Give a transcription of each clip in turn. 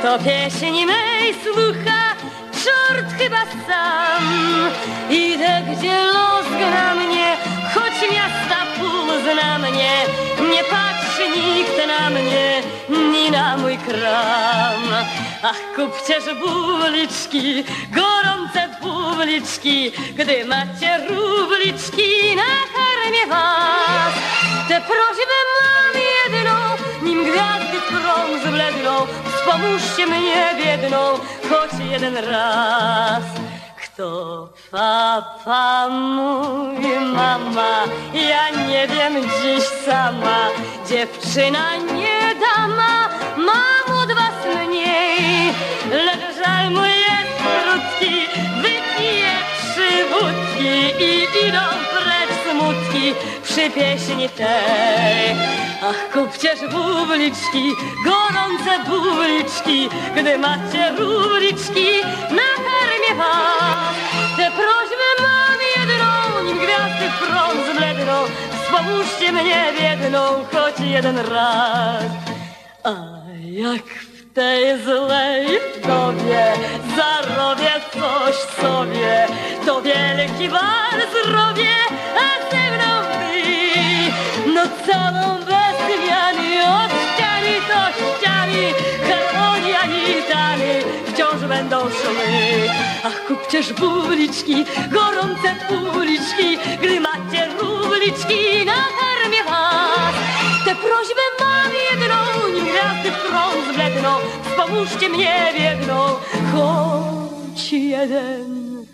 to pieśni mej słucha czort chyba sam. Idę, gdzie los gra mnie, choć miasta pół zna mnie. Nie patrzy nikt na mnie, ni na mój kram. Ach, kupcież buliczki, gorące buliczki, gdy macie rubliczki, nakarmię was. Tę prośbę mam jedną, nim gwiazdy prąd zbledną, wspomóżcie mnie biedną, choć jeden raz. Kto papa mój, mama, ja nie wiem dziś sama. Dziewczyna nie dama, mam od was mniej. Lecz żal mój jest krótki, wypiję 3 wódki i idą precz smutki przy pieśni tej. Ach, kupcież buliczki, gorące buliczki, gdy macie rubliczki, nakarmię was. Tę prośbę mam jedną, nim gwiazdy prąd zbledną, wspomóżcie mnie biedną, choć jeden raz. A jak w tej złej dobie zarobię coś sobie, to wielki bal zrobię, a ze mną ty. No całą bez zmiany, od ściany do ściany, harmonia i tany wciąż będą szły. Ach, kupcież buliczki, gorące buliczki, gdy macie rubliczki, nakarmię was. Tę prośbę mam jedną, nim gwiazdy prąd zbledną, wspomóżcie mnie biedną, choć jeden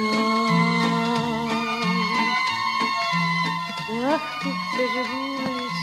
raz. Ach, kupcież buliczki.